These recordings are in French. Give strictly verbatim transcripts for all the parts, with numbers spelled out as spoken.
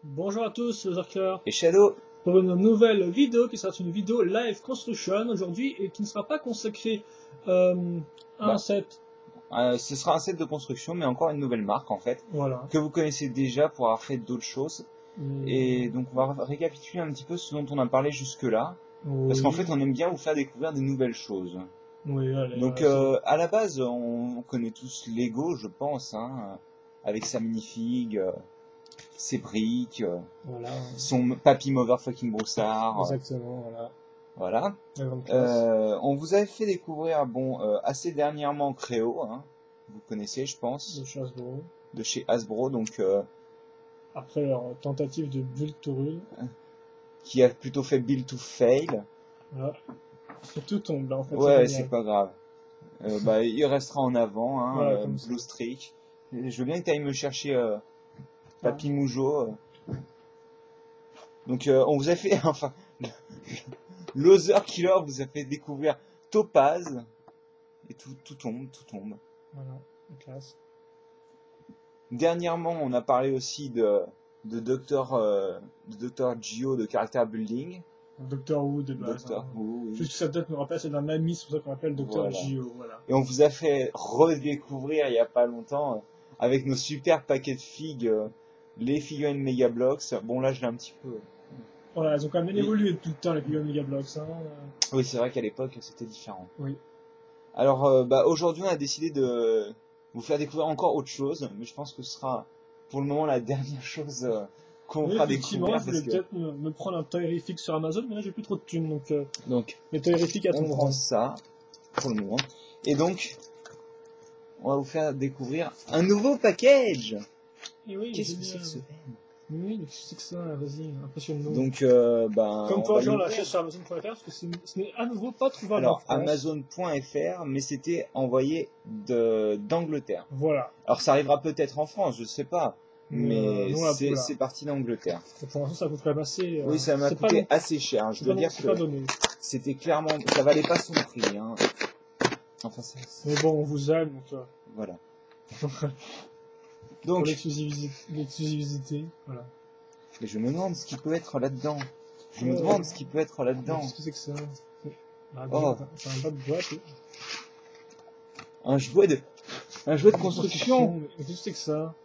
Bonjour à tous, les Arceurs, Et Shadow. pour une nouvelle vidéo qui sera une vidéo live construction aujourd'hui et qui ne sera pas consacrée euh, à un Bah, set. euh, ce sera un set de construction, mais encore une nouvelle marque en fait, Voilà. que vous connaissez déjà pour avoir fait d'autres choses. Mm. Et donc on va récapituler un petit peu ce dont on a parlé jusque-là, Oui. parce qu'en fait on aime bien vous faire découvrir des nouvelles choses. Oui, allez, Donc voilà, euh, à la base, on, on connaît tous Lego, je pense, hein, avec sa minifig, euh, ses briques, euh, voilà. son papy motherfucking broussard. euh, Exactement, voilà. Voilà. La grande classe. Euh, on vous avait fait découvrir, bon, euh, assez dernièrement Créo, hein, vous connaissez, je pense, De chez Hasbro. de chez Hasbro, donc euh, Après leur tentative de build to rule. qui a plutôt fait Build to Fail. Voilà. C'est tout tombe là en fait. Ouais, c'est c'est pas grave. Euh, bah, il restera en avant, hein, Voilà, euh, comme Blue Streak. Je veux bien que tu ailles me chercher euh, Papy Ah. Moujo. euh. Donc euh, on vous a fait, enfin, Loser Killer vous a fait découvrir Topaz. Et tout, tout tombe, tout tombe. Voilà, la classe. Dernièrement, on a parlé aussi de, de Docteur euh, de Docteur Gio de Character Building. Doctor Who de base. Docteur Hein. Who, oui. Juste que ça peut-être me rappelle, c'est de la mamie, c'est pour ça qu'on appelle Docteur Voilà. Gio. Voilà. Et on vous a fait redécouvrir il y a pas longtemps, euh, avec nos super paquets de figues, euh, les figurines Mega Bloks. Bon, là, je l'ai un petit peu. Voilà, elles ont quand même bien Oui. évolué tout le temps, les figurines Mega Bloks. Hein. Oui, c'est vrai qu'à l'époque, c'était différent. Oui. Alors, euh, bah, aujourd'hui, on a décidé de vous faire découvrir encore autre chose, mais je pense que ce sera pour le moment la dernière chose euh, qu'on Oui, fera effectivement, découvrir. je voulais Parce que... peut-être me, me prendre un Toyrific sur Amazon, mais là j'ai plus trop de thunes, donc euh, Donc, les Toyrific on attendront. prend ça pour le moment. Et donc, on va vous faire découvrir un nouveau package. Et oui, Qu'est-ce que génial. c'est que ce M? Oui, mais qu'est-ce que c'est que ça, vas-y, impressionne-nous. Donc, euh, ben, Comme on toi, va genre, l'ouvrir. l'achète sur Amazon point F R, parce que c'est- ce n'est à nouveau pas trouvable Alors, en France. Amazon point F R, mais c'était envoyé de d'Angleterre. Voilà. Alors, ça arrivera peut-être en France, je sais pas. Mais, euh, Mais nous, on l'a- c'est voilà. c'est parti d'Angleterre. Et pour l'instant, ça coûte quand même assez. euh, Oui, ça m'a c'est pas coûté non- assez cher. Je c'est dois pas, dire c'est pas que donné. c'était clairement, ça valait pas son prix. Hein. Enfin, c'est- c'est- Mais bon, on vous aime, donc. euh, voilà. pour Donc, l'exclusivité, l'exclusivité, voilà. et je me demande ce qui peut être là-dedans. Je me Ouais. demande ce qui peut être Mais là-dedans. Qu'est-ce que c'est que ça? C'est bah, Oh. c'est un bas de boîte. et- Un jouet de, un jouet de construction. Mais qu'est-ce que c'est que ça?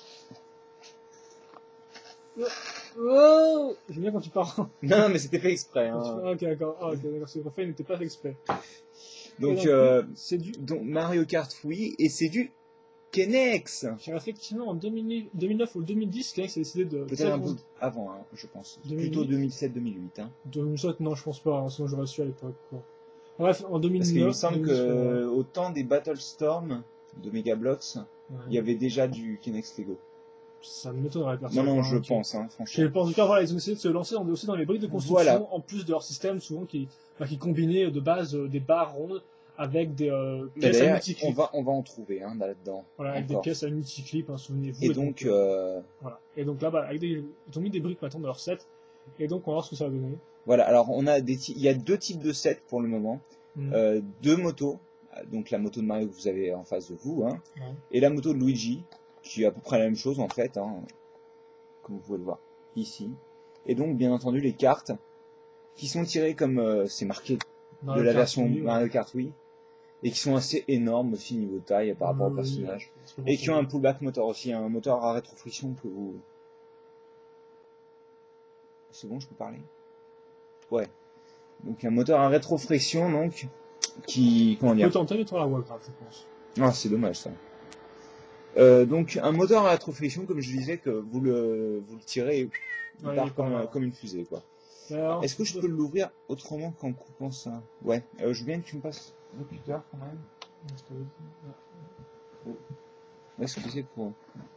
Oh, j'aime bien quand tu parles. Non, non, mais c'était fait exprès. Quand tu Hein. parles- Ok, d'accord. Ah, ok, d'accord. Ce qu'on fait, il n'était pas fait exprès. Donc, Et euh, c'est du. donc Mario Kart, oui, et c'est du Kenex. Car effectivement, en deux mille neuf ou deux mille dix, Kenex a décidé de. Peut-être un peu avant, hein, je pense. deux mille huit. Plutôt deux mille sept deux mille huit. Hein. deux mille sept, non, je pense pas, hein, sinon j'aurais su à l'époque. Quoi. Bref, en deux mille neuf. Parce qu'il me semble deux mille dix, que au temps des Battlestorm de Mega Bloks, ouais. il y avait déjà du Kenex Lego. Ça me m'étonnerait Non, personnellement. non, je hein, pense, hein, Je franchement. pense en tout cas, voilà, ils ont essayé de se lancer dans- aussi dans les briques de construction, Voilà. en plus de leur système souvent qui, bah, qui combinait de base euh, des barres rondes avec des euh, Et pièces à d'ailleurs, multiclip. on va, on va en trouver hein, là-dedans. Voilà, avec encore. des pièces à multiclip, hein, souvenez-vous. Et donc, euh, Voilà. Et donc là, bah, avec des, ils ont mis des briques maintenant dans leur set. Et donc, on va voir ce que ça va donner. voilà. Alors, on a des, il y a deux types de sets pour le moment. Mm. Euh, deux motos. Donc, la moto de Mario que vous avez en face de vous, hein, Ouais. et la moto de Luigi, qui est à peu près la même chose en fait, hein, comme vous pouvez le voir ici. Et donc, bien entendu, les cartes qui sont tirées comme euh, c'est marqué Mario de la Kart, version oui, ouais. Mario Kart Wii, et qui sont assez énormes aussi niveau taille par rapport au Oui, personnage. oui, c'est Et qui ont bon. un pullback moteur aussi, un moteur à rétrofriction que vous... C'est bon, je peux parler? Ouais. Donc un moteur à rétrofriction, donc, qui... Comment On dire? peut tenter de mettre la Warcraft, je pense. Ah, c'est dommage ça. Euh, donc un moteur à rétrofriction, comme je disais, que vous le, vous le tirez, et il Ouais, part il comme, part, comme une fusée, quoi. Alors, Est-ce que je peux l'ouvrir autrement qu'en coupant ça? Ouais. Euh, je veux bien que tu me passes le cutter quand même. Est-ce que c'est pour...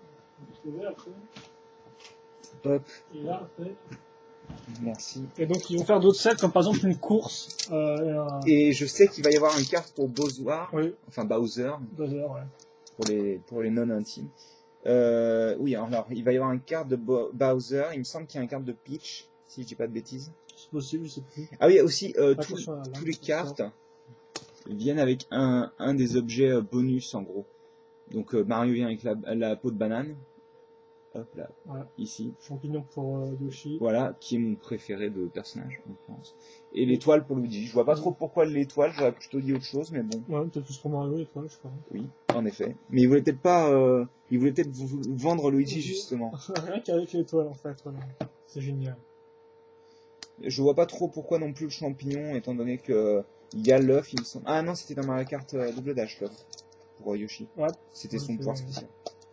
Hop, Et là, après. merci. Et donc, ils vont faire d'autres sets, comme par exemple une course. Euh, et un... Et je sais qu'il va y avoir une carte pour Bowser, Oui, enfin Bowser, Bowser, ouais. pour les, pour les non-intimes. Euh, oui, alors il va y avoir une carte de Bo- Bowser, il me semble qu'il y a une carte de Peach, si je dis pas de bêtises. C'est possible, je sais plus. Ah oui, aussi, euh, tous, Attention à la lampe, tous les c'est cartes viennent avec un, un des objets euh, bonus en gros. Donc euh, Mario vient avec la, la peau de banane. hop là, Voilà. ici. Champignon pour euh, Yoshi. Voilà, qui est mon préféré de personnage, je pense. Et l'étoile pour Luigi. Je vois pas trop pourquoi l'étoile, j'aurais plutôt dit autre chose, mais bon. Ouais, peut-être plus pour Mario, l'étoile, je crois. Oui, en effet. Mais il voulait peut-être pas, euh, il voulait peut-être vous vendre Luigi, justement. Rien qu'avec l'étoile, en fait, voilà. C'est génial. Je vois pas trop pourquoi non plus le champignon, étant donné que il y a l'œuf, il me semble. Ah non, c'était dans Mario Kart euh, Double Dash, l'œuf. Pour euh, Yoshi. Ouais. C'était Ouais, son c'est- pouvoir spécial.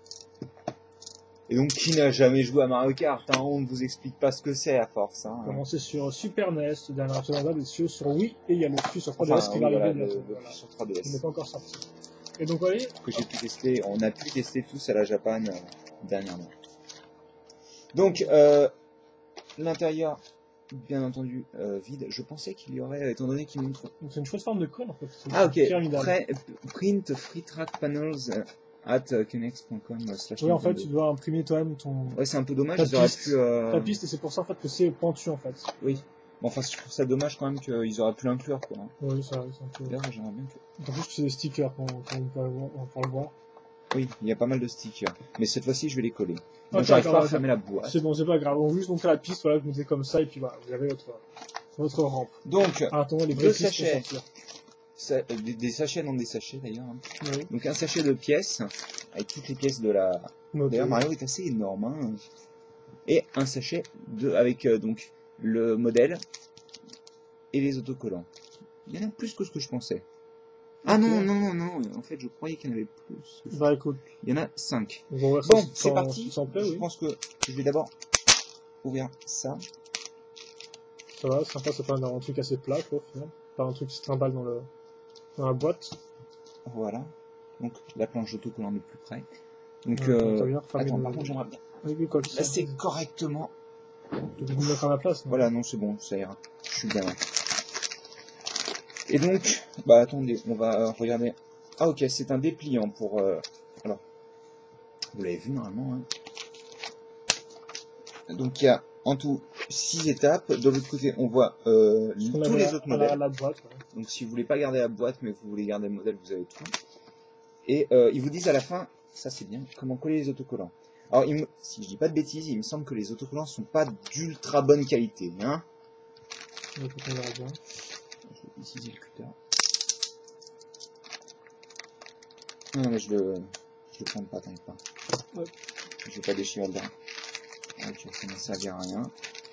Et donc, qui n'a jamais joué à Mario Kart, hein, on ne vous explique pas ce que c'est à force. Hein. Commencé sur Super N E S, dernière seconde, et sur sur Wii, et il y a le Q sur trois D S Enfin, qui oui, va arriver voilà, bientôt. le, le Voilà. sur trois D Il n'est S. pas encore sorti. Et donc, vous voyez, Que j'ai pu tester, on a pu tester tous à la Japan euh, dernièrement. Donc, euh, l'intérieur, bien entendu, euh, vide. Je pensais qu'il y aurait, étant donné qu'il montre... donc c'est une chouette forme de cône, en fait. C'est Ah ok, pyramidal. Pré- print free track panels euh, at kenex point com slash Oui, en fait, Nintendo. tu dois imprimer toi-même ton... Ouais, c'est un peu dommage, Ta ils auraient piste. pu... euh, ta piste, et c'est pour ça, en fait, que c'est pointu, en fait. Oui. Bon, enfin, je trouve ça dommage quand même qu'ils auraient pu l'inclure, quoi. Oui, ça, c'est un peu... D'ailleurs, j'aimerais bien que... En plus, c'est des stickers, qu'on qu'on peut avoir- on peut le voir. Oui, il y a pas mal de stickers. Mais cette fois-ci, je vais les coller. Ah, Donc, j'arrive d'accord, pas à ouais, fermer la boîte. C'est bon, c'est pas grave. On veut juste montrer la piste, voilà, vous mettez comme ça, et puis voilà, vous avez votre, votre rampe. Donc, Ah, attends, les deux vraies pistes vont sachets. sortir. Ça- euh, des, des sachets dans des sachets, d'ailleurs. hein. Oui. Donc, un sachet de pièces, avec toutes les pièces de la... Noté. D'ailleurs, Mario est assez énorme. Hein. Et un sachet de, avec euh, donc le modèle et les autocollants. Il y en a plus que ce que je pensais. Ah Ok. non, non, non, non. En fait, je croyais qu'il y en avait plus. Bah écoute, Il y en a cinq. on va voir Bon, si c'est ça- parti. si ça en plaît, Je oui. pense que je vais d'abord ouvrir ça. Ça va, sympa, ça fait un, un truc assez plat, quoi, au final. Pas un truc qui se trimballe dans, le, dans la boîte. Voilà. Donc, la planche d'autocollant de plus près. Donc, Ouais, euh, t'as bien refermé attends, le- par contre, j'aimerais bien Oui, oui, quoi, ça. placer correctement. Tu peux me mettre à ma place, non? Voilà, non, c'est bon, ça ira. Je suis bien là. Et donc, bah attendez, on va regarder. Ah ok, c'est un dépliant pour... Euh... Alors, vous l'avez vu normalement. Hein. Donc il y a en tout six étapes. De l'autre côté, on voit euh, Ce qu'on tous avait les à- autres à la, à modèles. la boîte, ouais. Donc si vous voulez pas garder la boîte, mais vous voulez garder le modèle, vous avez tout. Et euh, ils vous disent à la fin, ça c'est bien, comment coller les autocollants. Alors, il me... si je dis pas de bêtises, il me semble que les autocollants sont pas d'ultra bonne qualité. Hein. Donc, on verra bien. Je vais utiliser le cutter. Non, mais je le, je le prends pas, t'inquiète pas. Ouais. Je vais pas déchirer dedans. Ok, ça ne servir à rien.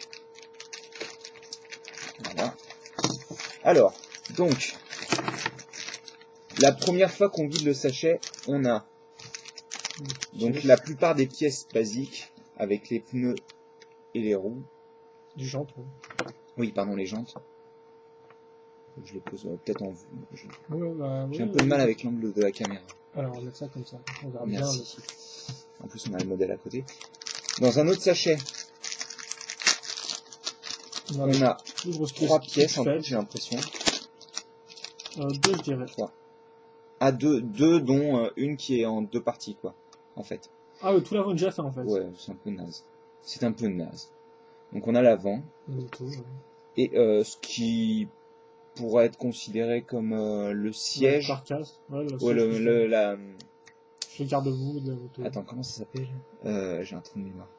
Voilà. Alors, donc, la première fois qu'on vide le sachet, on a donc la plupart des pièces basiques avec les pneus et les roues. Du jantes, oui. Oui, pardon, les jantes. Je les pose euh, peut-être en vue. Je- Ouais, bah, J'ai oui, un peu de oui. mal avec l'angle de la caméra. Alors, on va mettre ça comme ça. On verra Merci. En plus, on a le modèle à côté. Dans un autre sachet, bien. On a on a plus grosse trois pièce pièces en faite. tout, j'ai l'impression. Euh, deux, je dirais. Ah, deux, deux dont euh, une qui est en deux parties, quoi, en fait. Ah, oui, tout l'avant est déjà fait, en fait. Ouais, c'est un peu naze. C'est un peu naze. Donc on a l'avant, Le tout, ouais. et euh, ce qui pourrait être considéré comme euh, le La siège. carcasse. Ouais, le Ouais, siège le, qui le, fait- la... Le garde-boue de la moto. Attends, comment ça s'appelle euh, J'ai un trou de mémoire.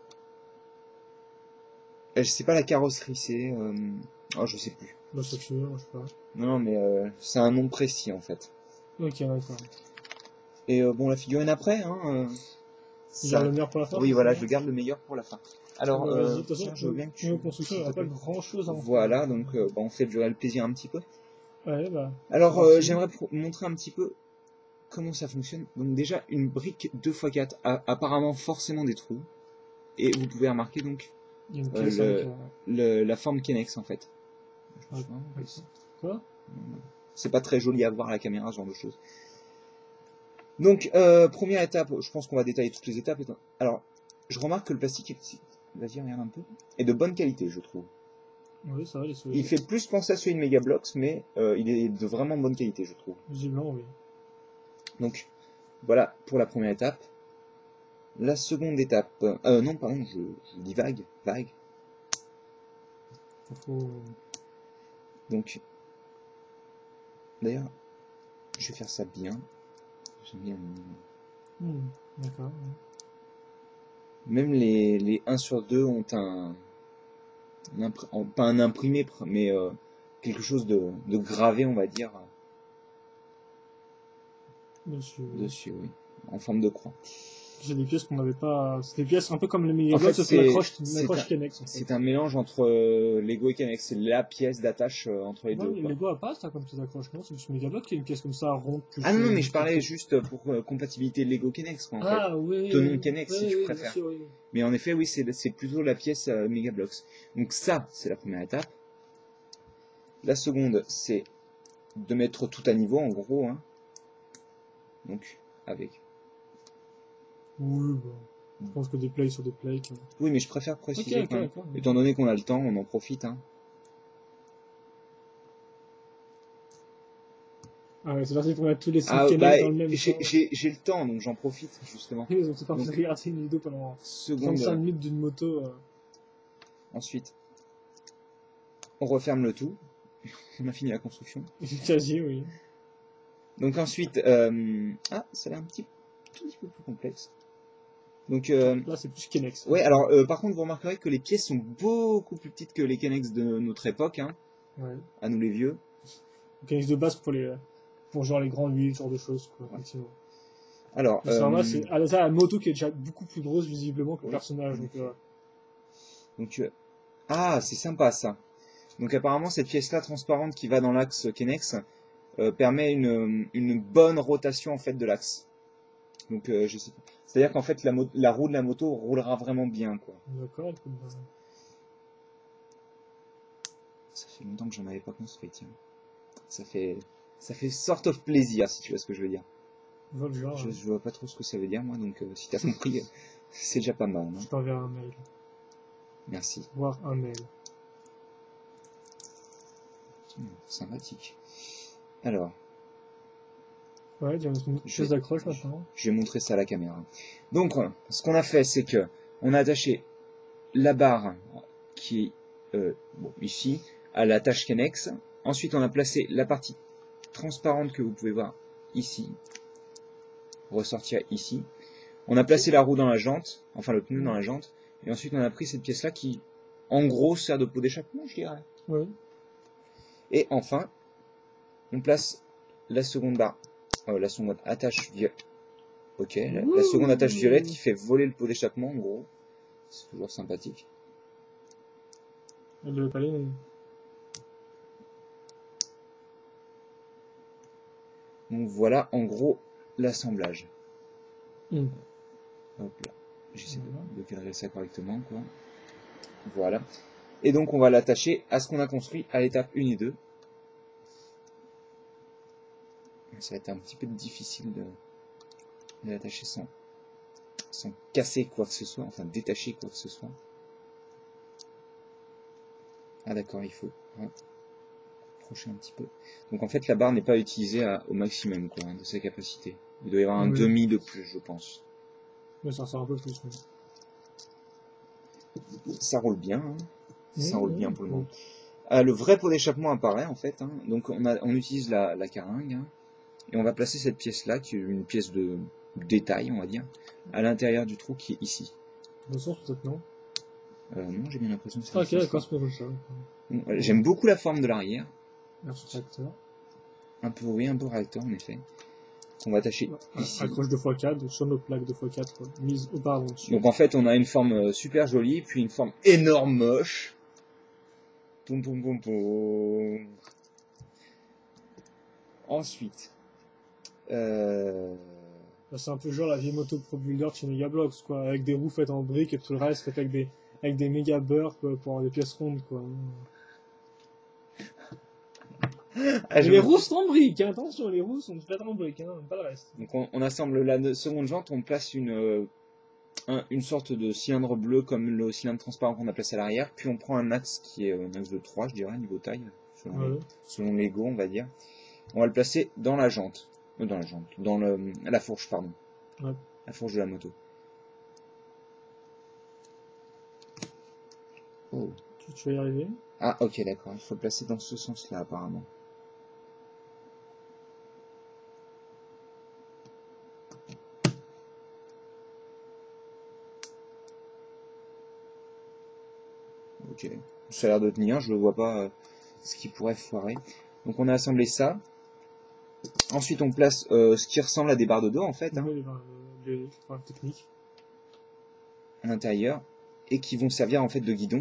Euh, je sais pas la carrosserie, c'est... Euh... Oh, je sais plus. La structure, je sais pas. Non, non, mais euh, c'est un nom précis, en fait. Ok, d'accord. Et euh, bon, la figurine après, hein... Euh, Tu ça- gardes le meilleur pour la fin? Oui, voilà, je c'est garde le meilleur pour la fin. Alors, ça euh, Vas-y, de toute tiens, façon, je veux bien que tu... niveau construction, il n'y aura pas grand chose à en faire. Voilà, donc euh, bah, on fait durer le plaisir un petit peu. Ouais, bah. Alors, Merci. euh, j'aimerais pro- montrer un petit peu comment ça fonctionne. Donc déjà, une brique deux fois quatre a apparemment forcément des trous. Et vous pouvez remarquer donc Il y a une euh, pièce le- avec. euh, le- la forme Kenex en fait. Ouais. Quoi? C'est pas très joli à voir à la caméra, ce genre de choses. Donc, euh, première étape, je pense qu'on va détailler toutes les étapes. étant- Alors, je remarque que le plastique est... Vas-y, regarde un peu. Est de bonne qualité, je trouve. Oui, ça va, les souris. Il fait plus penser à celui de Megablox, mais euh, il est de vraiment bonne qualité, je trouve. Visiblement, oui. Donc, voilà pour la première étape. La seconde étape... Euh, non, pardon, je, je dis vague. Vague. Il faut. Donc, d'ailleurs, je vais faire ça bien. J'aime bien... Hmm, d'accord. Même les, les un sur deux ont un, un impr- pas un imprimé, mais euh, quelque chose de, de gravé, on va dire, Dessus. dessus, oui, en forme de croix. C'est des pièces qu'on n'avait pas. C'est des pièces un peu comme les En Mega fait, Bloks, sauf que c'est l'accroche c'est l'accroche un, Kennex. En fait. c'est un mélange entre euh, Lego et Kennex. C'est la pièce d'attache euh, entre les Non, deux. les Quoi. Lego a pas ça comme petite accroche, non? C'est juste Mega Bloks qui est une pièce comme ça ronde. Que Ah non, tu- non, mais je parlais que- juste pour euh, compatibilité Lego Kennex, quoi, en fait. Ah oui. Tenon Kennex, oui, si tu oui, préfères. bien sûr, oui. Mais en effet, oui, c'est c'est plutôt la pièce euh, Mega Bloks. Donc ça, c'est la première étape. La seconde, c'est de mettre tout à niveau, en gros. Hein. Donc, avec. Oui, bon. Je pense que des plays sur des plays. que- Oui, mais je préfère préciser. Ok, ok, quand même. d'accord. Étant donné qu'on a le temps, on en profite. Hein. Ah ouais, c'est parti pour mettre tous les cinq Ah, Kennex bah, dans le même j'ai temps. j'ai- j'ai le temps, donc j'en profite, justement. Ils ont tout parti Donc, regarder une vidéo pendant Seconde. trente-cinq euh, minutes d'une moto. euh. Ensuite, on referme le tout. On a fini la construction. Quasi, oui. Donc ensuite, euh... ah, ça a l'air un petit, tout petit peu plus complexe. Donc, euh... Là, c'est plus Kennex. ouais, alors euh, par contre, vous remarquerez que les pièces sont beaucoup plus petites que les Kennex de notre époque, hein, Ouais. à nous les vieux. Kennex de base pour les, pour genre les grands huiles, ce genre de choses, quoi, effectivement. Alors, Mais c'est euh... normal, c'est, ah, ça, la moto qui est déjà beaucoup plus grosse, visiblement, que le Oui. personnage, donc, euh, donc, euh... ah, c'est sympa ça. Donc apparemment, cette pièce-là transparente qui va dans l'axe Kennex euh, permet une, une bonne rotation en fait de l'axe. Donc, euh, je sais pas. C'est-à-dire qu'en fait, la, mo- la roue de la moto roulera vraiment bien, quoi. d'accord, écoute, bah, Ça fait longtemps que j'en avais pas construit, tiens. Ça fait, ça fait sort of plaisir, si tu vois ce que je veux dire. voilà le genre, Je, hein. je vois pas trop ce que ça veut dire, moi, donc euh, si t'as compris, c'est déjà pas mal. Hein. Je t'enverrai un mail. Merci. Voir un mail. Hum, sympathique. Alors, Ouais, il y a une Je pièce vais- d'accroche maintenant. je vais montrer ça à la caméra. Donc, euh, ce qu'on a fait, c'est que on a attaché la barre qui est euh, bon, ici à l'attache Kennex. Ensuite, on a placé la partie transparente que vous pouvez voir ici, ressortir ici. On a placé la roue dans la jante, enfin le pneu dans la jante, et ensuite on a pris cette pièce-là qui, en gros, sert de pot d'échappement, je dirais. Oui. Et enfin, on place la seconde barre, euh, la seconde attache violette. Ok, la, la seconde attache violette qui fait voler le pot d'échappement, en gros. C'est toujours sympathique. Elle devait pas aller. mais- Donc voilà, en gros, l'assemblage. Mm. Hop là. J'essaie Voilà. de, de cadrer ça correctement, quoi. Voilà. Et donc on va l'attacher à ce qu'on a construit à l'étape un et deux. Ça va être un petit peu difficile de, de l'attacher sans, sans casser quoi que ce soit, enfin détacher quoi que ce soit. Ah d'accord, il faut ouais, approcher un petit peu. Donc en fait la barre n'est pas utilisée à- au maximum quoi, hein, de sa capacité. Il doit y avoir un Oui. demi de plus, je pense. Mais ça ressort un peu plus. Mais... Ça roule bien, hein. Ça Oui, roule oui, bien pour le oui. moment. Ah, le vrai pot d'échappement apparaît en fait. Hein. Donc on, a, on utilise la, la caringue hein, et on va placer cette pièce là, qui est une pièce de détail, on va dire, à l'intérieur du trou qui est ici. De sens peut-être non. Euh, non, j'ai bien l'impression que c'est Ah, le ok, sens, d'accord, là. c'est pas comme ça. Bon, euh, J'aime beaucoup la forme de l'arrière. Merci tracteur. Un peu oui, un peu réacteur en effet. On va attacher Ouais, ici. accroche deux fois quatre, donc sur nos plaques deux fois quatre euh, mises auparavant dessus. Donc en fait on a une forme euh, super jolie, puis une forme énorme moche. Poum poum poum poum. Ensuite, euh... Bah, c'est un peu genre la vieille moto Pro Builder de chez Megablox, quoi, avec des roues faites en briques et tout le reste fait avec des, avec des méga beurres, quoi, pour avoir des pièces rondes, quoi. ah, Et je les me- roues sont en briques, hein, attention, les roues sont faites en briques, hein, pas le reste. donc on, on assemble la ne- seconde jante, on place une, euh, un- une sorte de cylindre bleu comme le cylindre transparent qu'on a placé à l'arrière, puis on prend un axe qui est euh, un axe de trois, je dirais, niveau taille, selon, Ouais. les, selon Lego, on va dire. On va le placer dans la jante, euh, dans la jante, dans le, la fourche, pardon, Ouais. la fourche de la moto. Oh. Tu, tu vas y arriver? Ah ok d'accord, il faut le placer dans ce sens-là apparemment. Ok. Ça a l'air de tenir, je ne vois pas euh, ce qui pourrait foirer. Donc on a assemblé ça. Ensuite on place euh, ce qui ressemble à des barres de dos en fait, hein, Ouais, les, les, enfin, techniques. à l'intérieur, et qui vont servir en fait de guidon.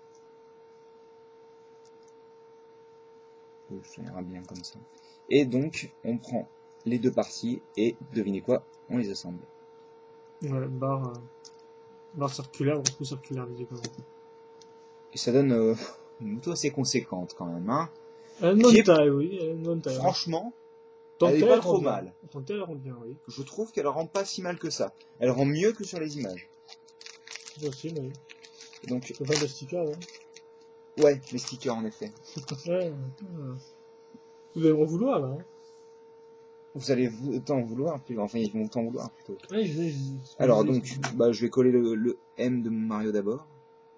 Oh, ça ira bien comme ça. Et donc on prend les deux parties et devinez quoi, on les assemble. Ouais, barre, euh, barre circulaire, beaucoup circulaire visiblement. Et ça donne euh, une moto assez conséquente quand même, hein. Elle Qui est, taille, oui, elle taille. franchement, Tant elle est qu'elle pas rend trop bien. mal. Tant qu'elle rend bien, oui. Je trouve qu'elle rend pas si mal que ça. Elle rend mieux que sur les images. C'est possible, oui. Et donc, Je peux faire des stickers, ouais. ouais, les stickers en effet. Ouais, ouais. Vous allez m'en vouloir, là. Hein. Vous allez vous t'en vouloir, plus- enfin ils vont t'en vouloir plutôt. Ouais, je vais, je- Alors je- donc, je- bah je vais coller le, le M de mon Mario d'abord.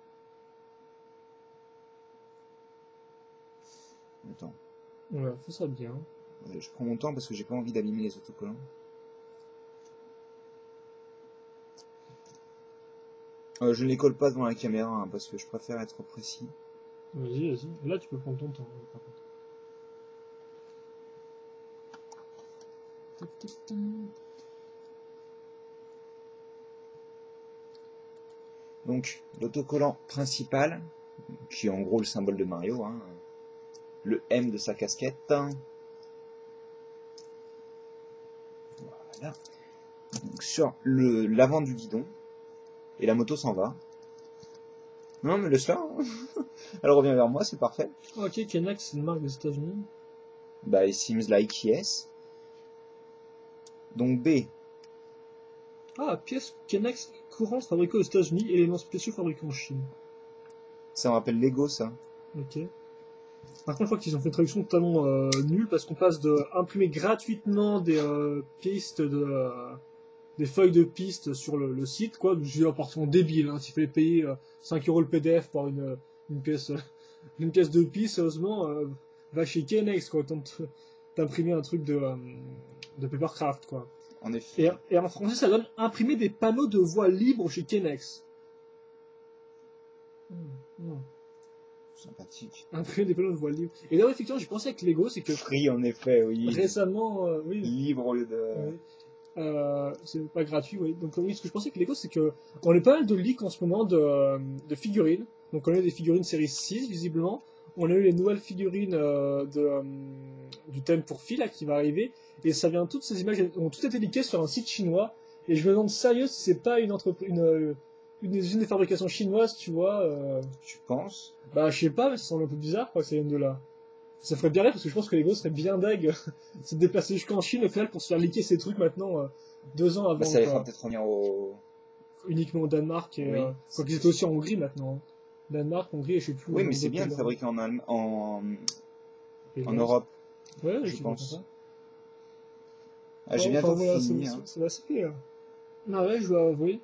Attends, Ouais, fais ça bien. ouais, je prends mon temps parce que j'ai pas envie d'abîmer les autocollants. Euh, je ne les colle pas devant la caméra hein, parce que je préfère être précis. Vas-y, vas-y. Là, tu peux prendre ton temps, hein, par contre. Donc l'autocollant principal, qui est en gros le symbole de Mario, hein, le M de sa casquette. Voilà. Donc, sur le l'avant du guidon. Et la moto s'en va. Non mais laisse-la. Hein. Elle revient vers moi, c'est parfait. Ok, Kenex, c'est une marque des États-Unis. Bah, it seems like yes. Donc B. Ah, pièces Kenex courantes fabriquées aux États-Unis, éléments spéciaux fabriqués en Chine. Ça me rappelle Lego, ça. Ok. Par contre, je crois qu'ils ont fait une traduction totalement euh, nulle parce qu'on passe de imprimer gratuitement des euh, pistes de euh, des feuilles de pistes sur le, le site, quoi. Je dis appartement débile, hein. S'il fallait payer euh, cinq euros le P D F pour une, une pièce euh, une pièce de piste, sérieusement, euh, va chez Kenex, quoi. Tant d'imprimer un truc de euh, de papercraft, quoi. En effet. Et, et en français, ça donne imprimer des panneaux de voie libre chez Kenex. Mmh, mmh. Sympathique. Imprimer des panneaux de voie libre. Et là, effectivement, j'ai pensé avec Lego, c'est que Free, en effet, oui. récemment, euh, oui, Libre au lieu de... oui. Euh, c'est pas gratuit, oui. Donc oui, ce que je pensais avec Lego, c'est que on a pas mal de leaks en ce moment de, euh, de figurines. Donc on a eu des figurines série six, visiblement. On a eu les nouvelles figurines euh, de, euh, du thème pour filles, là, qui va arriver. Et ça vient, toutes ces images ont toutes été leakées sur un site chinois. Et je me demande sérieux si c'est pas une entreprise, une, une usine de fabrication chinoise, tu vois. Euh... Tu penses? Bah, je sais pas, mais ça semble un peu bizarre, quoi, que ça vienne de là. Ça ferait bien rire, parce que je pense que Lego serait bien deg se déplacer jusqu'en Chine, au final, pour se faire leaker ces trucs maintenant, euh, deux ans avant. Bah, ça les quoi. fera peut-être revenir au... Uniquement au Danemark, et, Oui. euh, quoi qu'ils étaient aussi en Hongrie maintenant. Hein. Danemark, Hongrie, et je sais plus. Oui, où, mais dans c'est d'autres bien de pays fabriquer en, Allem- en... Et en là, Europe, Ouais, je suis pense. content. Ah, j'ai Enfin, bientôt voilà, fini. c'est- Hein. c'est- c'est assez fait. Ah ouais, je dois avouer.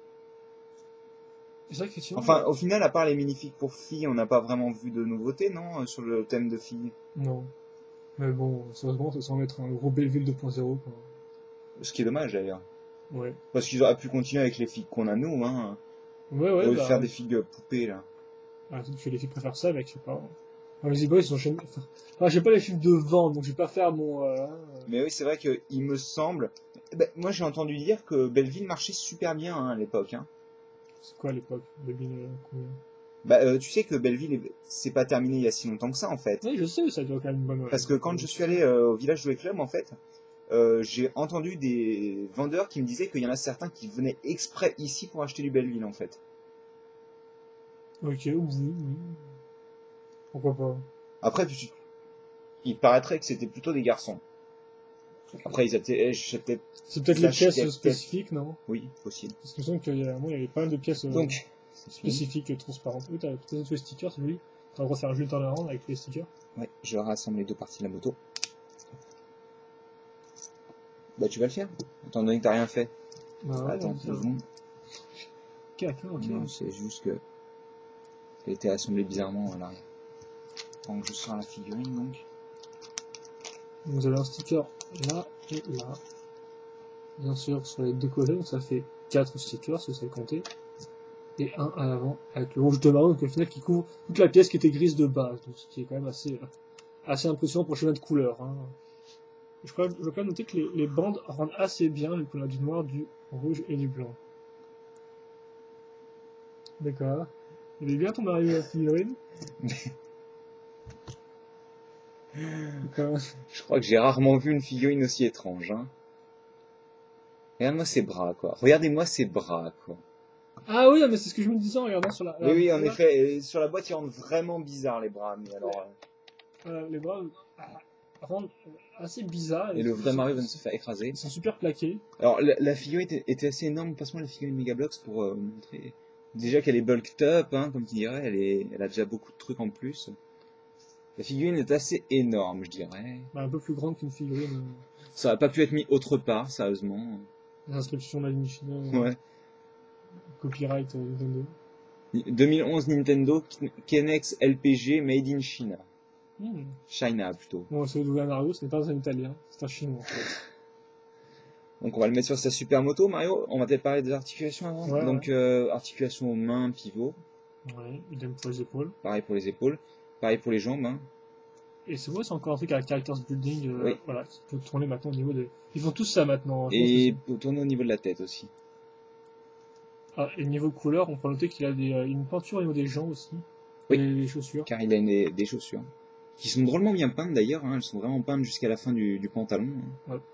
C'est vrai qu'effectivement. Enfin, au final, à part les minifigs pour filles, on n'a pas vraiment vu de nouveautés, non, euh, sur le thème de filles. Non. Mais bon, sérieusement, ça semble être un gros Belleville deux point zéro, quoi. Ce qui est dommage d'ailleurs. Ouais. Parce qu'ils auraient pu continuer avec les figues qu'on a nous, hein. Ouais, Au ouais, lieu de bah. faire des figues poupées, là. Ah, peut-être que les filles préfèrent ça avec, je sais pas. Ah, les e-boys, ils ont jamais. Enfin, enfin, j'ai pas les chiffres de vente, donc je vais pas faire mon. Euh, euh, Mais oui, c'est vrai que il me semble. Ben, moi, j'ai entendu dire que Belleville marchait super bien hein, à l'époque. Hein. C'est quoi à l'époque Belleville, euh, combien Bah, euh, tu sais que Belleville, est- c'est pas terminé il y a si longtemps que ça, en fait. Oui, je sais, ça doit quand même une bonne. Parce que quand je suis allé euh, au village Jouet Club, en fait, euh, j'ai entendu des vendeurs qui me disaient qu'il y en a certains qui venaient exprès ici pour acheter du Belleville, en fait. Ok, oui, oui. Pourquoi pas Après, tu- il paraîtrait que c'était plutôt des garçons. Après, ils étaient, j'étais, C'est peut-être Ça, les je pièces peut-être- spécifiques, non oui, possible. Parce que je sens qu'il y a, moi, il y avait pas mal de pièces euh, Donc, spécifiques, euh, transparentes. Oui, t'as peut-être tous les stickers, c'est lui. T'as le droit de faire un jeu turnaround avec les stickers. ouais, je rassemble les deux parties de la moto. Bah, tu vas le faire, étant donné que t'as rien fait. Bah, ouais, Attends, ça deux va. secondes. Ok, ok, ok. Non, c'est juste que elle était assemblée bizarrement à l'arrière. Donc je sors la figurine donc. Vous avez un sticker là et là. Bien sûr, sur les deux côtés, donc ça fait quatre stickers, si vous savez compter. et un à l'avant avec le rouge de Mario, donc au final qui couvre toute la pièce qui était grise de base, donc ce qui est quand même assez, euh, assez impressionnant pour le schéma de couleur. Hein. Je crois, je dois quand même noter que les, les bandes rendent assez bien, vu qu'on a du noir, du rouge et du blanc. D'accord. Il est bien ton Mario à figurine. Je crois que j'ai rarement vu une figurine aussi étrange. Hein. Regarde-moi ses bras, quoi. Regardez-moi ses bras, quoi. Ah oui, mais c'est ce que je me disais en regardant sur la. Oui, oui, en effet. Sur la boîte, ils rendent vraiment bizarre les bras. Mais alors. Ouais. Euh, les bras rendent assez bizarres. Et, et le vrai Mario vient de se faire écraser. Ils sont super plaqués. Alors la, la figurine était, était assez énorme. Passe-moi la figurine Megablox pour euh, montrer. Déjà qu'elle est bulked up, hein, comme tu dirais. Elle, est, elle a déjà beaucoup de trucs en plus. La figurine est assez énorme, je dirais. Bah, un peu plus grande qu'une figurine. Euh... Ça aurait pas pu être mis autre part, sérieusement. L'inscription Magnifica. Euh... Ouais. Copyright euh, Nintendo. deux mille onze Nintendo Kenex L P G Made in China. Hmm. China plutôt. Bon, c'est le Mario, ce n'est pas un italien, c'est un chinois. En fait. Donc on va le mettre sur sa super moto, Mario. On va peut-être parler des articulations avant. Ouais, Donc ouais. Euh, articulation aux mains, pivot. Ouais, idem pour les épaules. Pareil pour les épaules. Pareil pour les jambes. Hein. Et c'est vrai, c'est encore un truc avec Characters Building. Euh, oui. Voilà, qui peut tourner maintenant au niveau des. Ils font tous ça maintenant. Et pour tourner au niveau de la tête aussi. Ah, et niveau couleur, on peut noter qu'il a des, euh, une peinture au niveau des jambes aussi. Oui. Et les chaussures. Car il a une, des, des chaussures. Qui sont drôlement bien peintes d'ailleurs. Hein. Elles sont vraiment peintes jusqu'à la fin du, du pantalon. Hein. Ouais.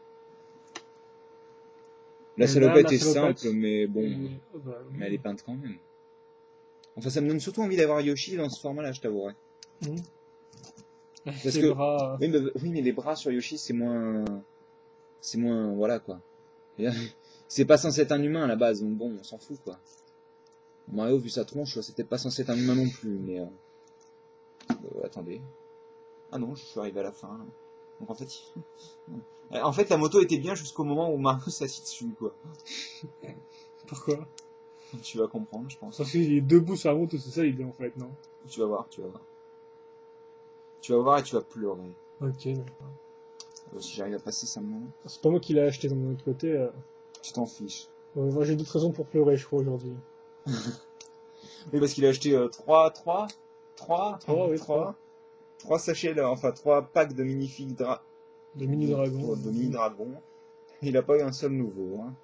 La salopette est salopette, simple, mais bon. Et... Oh, bah, oui. Mais elle est peinte quand même. Enfin, ça me donne surtout envie d'avoir Yoshi dans ce format-là, je t'avouerai. Mmh. Parce les que bras... oui, mais, oui, mais les bras sur Yoshi, c'est moins, c'est moins, voilà quoi. C'est pas censé être un humain à la base, donc bon, on s'en fout quoi. Mario, vu sa tronche, c'était pas censé être un humain non plus, mais euh... Euh, attendez. Ah non, je suis arrivé à la fin. Donc en fait, en fait, la moto était bien jusqu'au moment où Mario s'assit dessus quoi. Pourquoi? Tu vas comprendre, je pense. Parce qu'il est debout sur la moto, c'est ça l'idée en fait, non? Tu vas voir, tu vas voir. Tu vas voir et tu vas pleurer. Ok, d'accord. Euh, si j'arrive à passer ça me... C'est pas moi qui l'ai acheté de mon autre côté. Euh... Tu t'en fiches. Ouais, moi j'ai d'autres raisons pour pleurer, je crois, aujourd'hui. Oui, parce qu'il a acheté euh, trois, trois, trois, trois, oui, trois. trois sachets, là, enfin trois packs de minifigs dra... De mini-dragons. De, de mini-dragons. Il a pas eu un seul nouveau. Hein.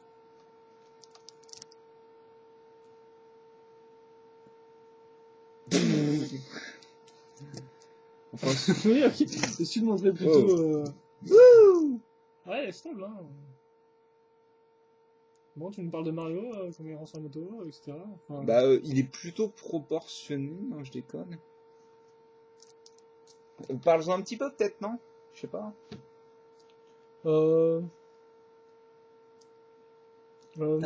Enfin, oui, ok. Essaye de montrer plutôt... Oh. Euh... Wouh, ouais, c'est stable, hein. Bon, tu nous parles de Mario, euh, comment il rend sa moto, et cetera. Enfin... Bah, euh, il est plutôt proportionné, non, je déconne. Parle-en un petit peu, peut-être, non? Je sais pas. Euh... Euh...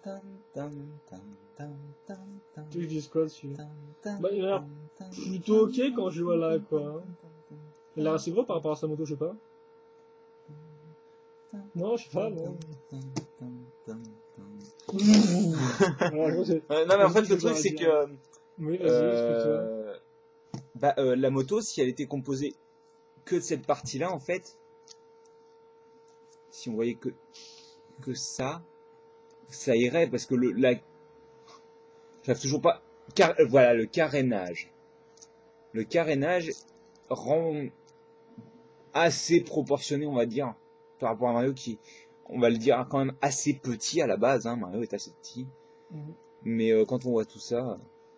Tu veux que je dise quoi dessus? Bah, il a l'air plutôt ok quand je vois là, quoi. Il a l'air assez gros par rapport à sa moto, je sais pas. Non, je sais pas, non. Alors, je euh, non, mais en fait, le truc, c'est que... Oui, vas-y, euh... bah, euh, la moto, si elle était composée que de cette partie-là, en fait, si on voyait que, que ça, ça irait, parce que le, la, j'arrive toujours pas, car, voilà, le carénage. Le carénage rend assez proportionné, on va dire, par rapport à Mario qui, on va le dire, quand même assez petit à la base, hein, Mario est assez petit. Mm-hmm. Mais euh, quand on voit tout ça,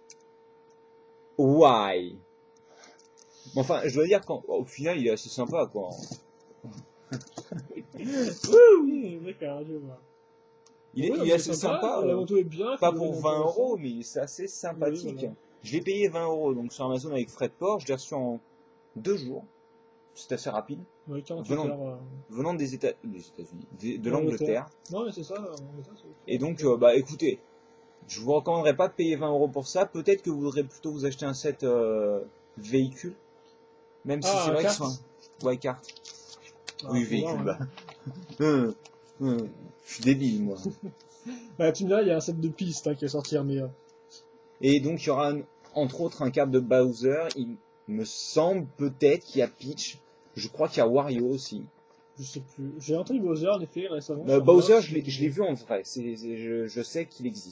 why? Enfin, je dois dire qu'au final, il est assez sympa, quoi. Oui, d'accord, je vois. Il est, oui, il est assez sympa. sympa la moto est bien. Pas pour vingt euros, mais c'est assez sympathique. Oui, voilà. Je l'ai payé vingt euros, donc sur Amazon avec frais de port, je l'ai reçu en deux jours. C'est assez rapide. Oui, venant, heures, euh... venant des États, des États-Unis, de l'Angleterre. Non, mais c'est ça. Et donc, euh, bah, écoutez, je vous recommanderais pas de payer vingt euros pour ça. Peut-être que vous voudrez plutôt vous acheter un set euh, véhicule, même si ah, c'est vrai qu'ils sont, ouais, carte. Ah, oui, véhicule. Voir, bah. hum, hum. Je suis débile, moi. Bah, tu me diras, il y a un set de pistes hein, qui est sorti, mais. Euh... Et donc, il y aura, un, entre autres, un câble de Bowser. Il me semble peut-être qu'il y a Peach. Je crois qu'il y a Wario aussi. Je sais plus. J'ai entendu Bowser, en effet, récemment. Euh, Bowser, je l'ai vu en vrai. C'est, c'est, je, je sais qu'il existe.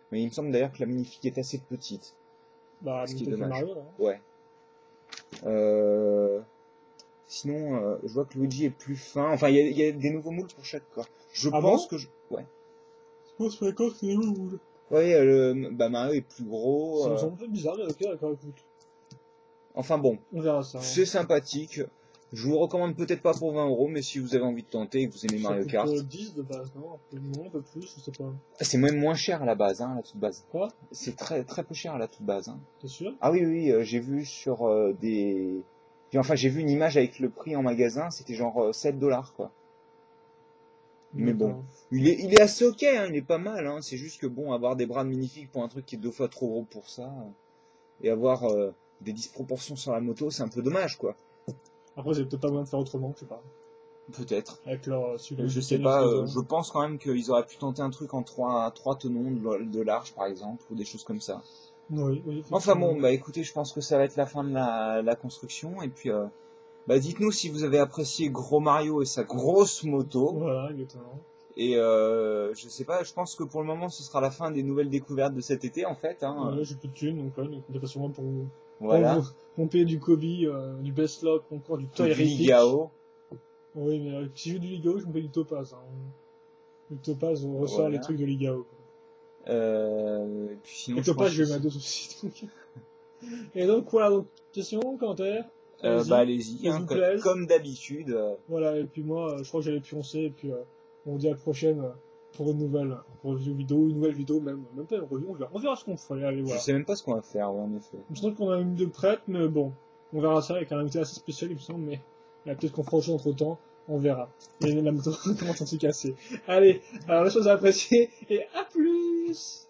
Mais il me semble d'ailleurs que la minifig est assez petite. Bah, Ce qui est Nintendo dommage. Mario, là. Ouais. Euh... Sinon, euh, je vois que Luigi est plus fin. Enfin, il y, a- il y a des nouveaux moules pour chaque corps. Je Ah pense bon que je... Ouais. Je pense que d'accord, c'est où, vous Ouais, euh, le... bah, Mario est plus gros. Ça me euh, semble un peu bizarre, mais ok, d'accord, écoute. Enfin bon, On verra ça. hein. c'est sympathique. Je vous le recommande peut-être pas pour vingt euros, mais si vous avez envie de tenter et que vous aimez Ça Mario coûte Kart, euh, dix de base, non? Un peu moins, un peu plus, je sais pas. c'est même moins cher à la base, hein, à la toute base. Quoi? C'est très très peu cher à la toute base. Hein. T'es sûr? Ah oui, oui, euh, j'ai vu sur euh, des... Puis, enfin, j'ai vu une image avec le prix en magasin, c'était genre euh, sept dollars, quoi. Mais bon, D'accord. il est, il est assez ok, hein, il est pas mal, hein. C'est juste que bon, avoir des bras magnifiques pour un truc qui est deux fois trop gros pour ça, euh, et avoir euh, des disproportions sur la moto, c'est un peu dommage, quoi. Après, j'ai peut-être pas moyen de faire autrement, je sais pas. Peut-être. Avec leur euh, super Je sais pas, euh, je pense quand même qu'ils auraient pu tenter un truc en trois, trois tenons de, de large, par exemple, ou des choses comme ça. Oui, oui. Enfin bon, effectivement. bah écoutez, je pense que ça va être la fin de la, la construction, et puis, euh, bah dites-nous si vous avez apprécié Gros Mario et sa grosse moto. Voilà, exactement. Et euh, je sais pas, je pense que pour le moment ce sera la fin des nouvelles découvertes de cet été en fait. Hein. Ouais, j'ai plus de thunes, donc ouais, donc on pas sûrement pour vous. Voilà. Pour vous pomper du Kobe, euh, du Best Lock, encore du Toy Du Repic. Ligao. Oui, mais euh, si je veux du Ligao, je me fais du Topaz. Hein. Le Topaz, on ressort Voilà. les trucs de Ligao. Euh, et puis sinon, Et je Topaz, pense je vais que mettre deux aussi. Donc... Et donc voilà, donc question, commentaire. Euh, Allez-y. bah allez-y, S'il hein, vous co- plaît. comme d'habitude. euh, Voilà, et puis moi, euh, je crois que j'allais pioncer, et puis euh, on vous dit à la prochaine euh, pour une nouvelle pour une review vidéo, une nouvelle vidéo même, même pas une review, on verra, on verra ce qu'on fait, allez Je voilà. sais même pas ce qu'on va faire, ouais, en effet. Il me semble qu'on a une de prête, mais bon, on verra ça avec un invité assez spécial, il me semble, mais il y a peut-être qu'on fera autre chose entre temps, on verra. Et la moto commence à se casser. Allez, alors les choses à apprécier, et à plus!